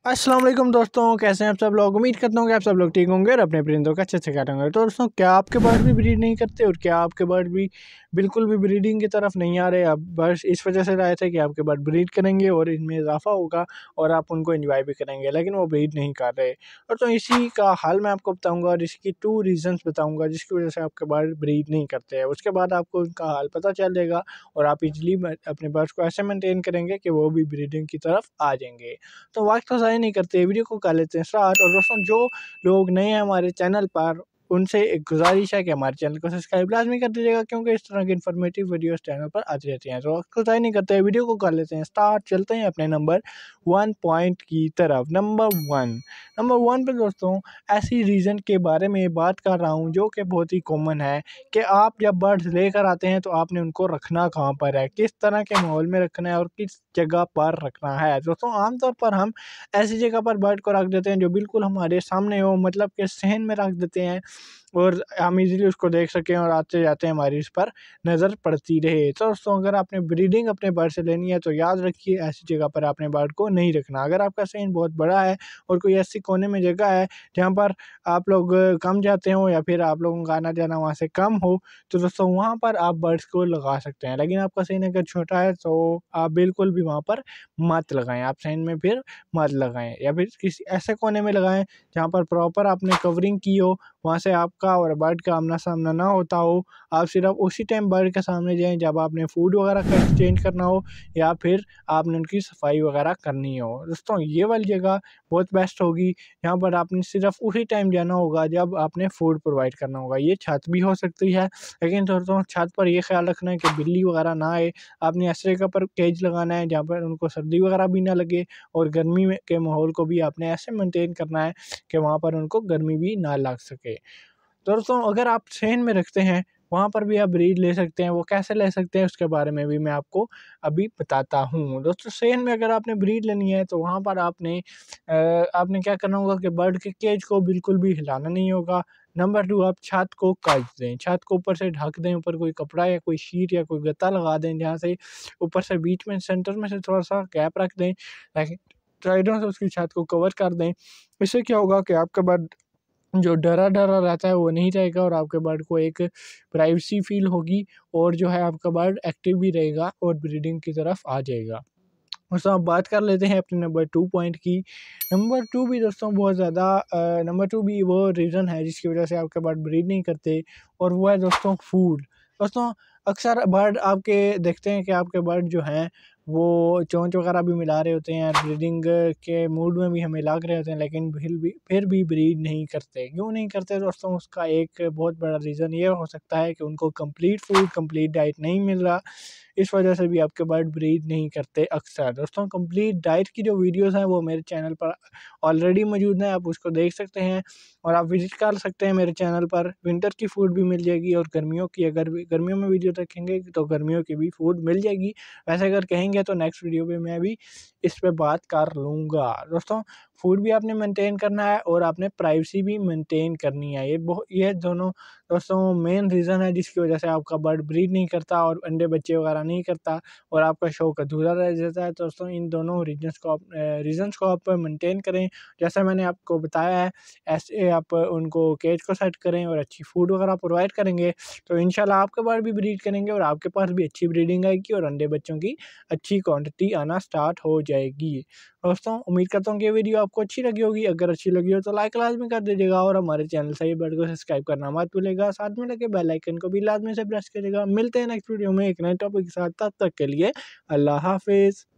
अस्सलाम वालेकुम दोस्तों, कैसे हैं आप सब लोग। उम्मीद करता हूँ कि आप सब लोग ठीक होंगे और अपने परिंदों का अच्छे से काटेंगे। तो दोस्तों, क्या आपके बर्ड भी ब्रीड नहीं करते और क्या आपके बर्ड भी बिल्कुल भी ब्रीडिंग की तरफ नहीं आ रहे। आप बस इस वजह से आए थे कि आपके बर्ड ब्रीड करेंगे और इनमें इजाफा होगा और आप उनको एंजॉय भी करेंगे, लेकिन वो ब्रीड नहीं कर रहे। और तो इसी का हाल मैं आपको बताऊँगा और इसकी 2 रीज़न्स बताऊँगा जिसकी वजह से आपके बर्ड ब्रीड नहीं करते हैं। उसके बाद आपको उनका हाल पता चल जाएगा और आप इजली अपने बर्ड्स को ऐसे मेंटेन करेंगे कि वो भी ब्रीडिंग की तरफ आ जाएंगे। तो वक्त तो ज़ाया नहीं करते, वीडियो को कर लेते हैं स्टार्ट। और दोस्तों, जो लोग नए हैं हमारे चैनल पर, उनसे एक गुजारिश है कि हमारे चैनल को सब्सक्राइब लाजमी कर दीजिएगा, क्योंकि इस तरह की इन्फॉर्मेटिव वीडियोस चैनल पर आती रहती हैं। तो वक्त को ज़ाया नहीं करते, वीडियो को कर लेते हैं स्टार्ट। चलते हैं अपने नंबर 1 पॉइंट की तरफ। नंबर 1 पे दोस्तों, ऐसी रीज़न के बारे में बात कर रहा हूँ जो कि बहुत ही कॉमन है कि आप जब बर्ड्स लेकर आते हैं तो आपने उनको रखना कहाँ पर है, किस तरह के माहौल में रखना है और किस जगह पर रखना है। दोस्तों, आमतौर पर हम ऐसी जगह पर बर्ड को रख देते हैं जो बिल्कुल हमारे सामने हो, मतलब कि सहन में रख देते हैं और हम इजीली उसको देख सकें और आते जाते हमारी उस पर नज़र पड़ती रहे। तो दोस्तों, अगर आपने ब्रीडिंग अपने बर्ड से लेनी है तो याद रखिए ऐसी जगह पर आपने बर्ड को नहीं रखना। अगर आपका सहन बहुत बड़ा है और कोई ऐसी कोने में जगह है जहाँ पर आप लोग कम जाते हो या फिर आप लोगों का आना जाना वहाँ से कम हो, तो दोस्तों वहाँ पर आप बर्ड्स को लगा सकते हैं। लेकिन आपका सहन अगर छोटा है तो आप बिल्कुल भी वहाँ पर मत लगाएं। आप सहन में फिर मत लगाएं या फिर किसी ऐसे कोने में लगाएं जहाँ पर प्रॉपर आपने कवरिंग की हो, वहाँ से आपका और बर्ड का आमना सामना ना होता हो। आप सिर्फ उसी टाइम बर्ड के सामने जाएं जब आपने फूड वगैरह का एक्सचेंज करना हो या फिर आपने उनकी सफाई वगैरह करनी हो। दोस्तों, ये वाली जगह बहुत बेस्ट होगी, यहाँ पर आपने सिर्फ उसी टाइम जाना होगा जब आपने फूड प्रोवाइड करना होगा। ये छत भी हो सकती है, लेकिन दोस्तों छत पर ये ख्याल रखना है कि बिल्ली वगैरह ना आए। आपने ऐसे जगह पर केज लगाना है जहाँ पर उनको सर्दी वगैरह भी ना लगे और गर्मी में के माहौल को भी आपने ऐसे मेंटेन करना है कि वहाँ पर उनको गर्मी भी ना लग सके। दोस्तों, अगर आप सेन में रखते हैं वहाँ पर भी आप ब्रीड ले सकते हैं। वो कैसे ले सकते हैं उसके बारे में भी मैं आपको अभी बताता हूँ। दोस्तों, सेन में अगर आपने ब्रीड लेनी है तो वहाँ पर आपने क्या करना होगा कि बर्ड के केज को बिल्कुल भी हिलाना नहीं होगा। नंबर 2, आप छत को कस दें, छत को ऊपर से ढक दें, ऊपर कोई कपड़ा या कोई शीट या कोई गत्ता लगा दें जहाँ से ऊपर से बीच में सेंटर में से थोड़ा सा गैप रख दें, ताकि साइडों से उसकी छत को कवर कर दें। इससे क्या होगा कि आपका बर्ड जो डरा-डरा रहता है वो नहीं रहेगा और आपके बर्ड को एक प्राइवेसी फ़ील होगी और जो है आपका बर्ड एक्टिव भी रहेगा और ब्रीडिंग की तरफ आ जाएगा। दोस्तों, अब बात कर लेते हैं अपने नंबर 2 पॉइंट की। नंबर 2 भी दोस्तों बहुत ज़्यादा नंबर 2 भी वो रीज़न है जिसकी वज़ह से आपके बर्ड ब्रीड नहीं करते और वो है दोस्तों फूड। दोस्तों, अक्सर बर्ड आपके देखते हैं कि आपके बर्ड जो हैं वो चोंच वगैरह भी मिला रहे होते हैं, ब्रीडिंग के मूड में भी हमें लग रहे होते हैं, लेकिन फिर भी ब्रीड नहीं करते। क्यों नहीं करते दोस्तों? उसका एक बहुत बड़ा रीज़न ये हो सकता है कि उनको कंप्लीट फूड, कंप्लीट डाइट नहीं मिल रहा। इस वजह से भी आपके बर्ड ब्रीड नहीं करते अक्सर। दोस्तों, कंप्लीट डाइट की जो वीडियोज़ हैं वो मेरे चैनल पर ऑलरेडी मौजूद हैं, आप उसको देख सकते हैं और आप विज़िट कर सकते हैं मेरे चैनल पर। विंटर की फूड भी मिल जाएगी और गर्मियों की, अगर गर्मियों में वीडियो देखेंगे तो गर्मियों की भी फूड मिल जाएगी। वैसे अगर कहेंगे तो नेक्स्ट वीडियो पे मैं भी इस पे बात कर लूँगा। दोस्तों, फूड भी आपने मेंटेन करना है और आपने प्राइवेसी भी मेंटेन करनी है। ये दोनों दोस्तों मेन रीज़न है जिसकी वजह से आपका बर्ड ब्रीड नहीं करता और अंडे बच्चे वगैरह नहीं करता और आपका शौक अधूरा रह जाता है। दोस्तों, इन दोनों रीज़न्स को आप मेंटेन करें। जैसा मैंने आपको बताया है, ऐसे आप उनको केज को सेट करें और अच्छी फूड वगैरह प्रोवाइड करेंगे तो इंशाल्लाह आपके बर्ड भी ब्रीड करेंगे और आपके पास भी अच्छी ब्रीडिंग आएगी और अंडे बच्चों की अच्छी क्वांटिटी आना स्टार्ट हो जाएगी। दोस्तों, उम्मीद करता हूँ कि ये वीडियो आपको अच्छी लगी होगी। अगर अच्छी लगी हो तो लाइक लाज़मी कर दीजिएगा और हमारे चैनल सही बर्ड को सब्सक्राइब करना मत भूलिएगा। साथ में लगे बेल आइकन को भी लाज़मी से प्रेस करिएगा। मिलते हैं नेक्स्ट वीडियो में एक नए टॉपिक के साथ, तब तक के लिए अल्लाह हाफ़िज़।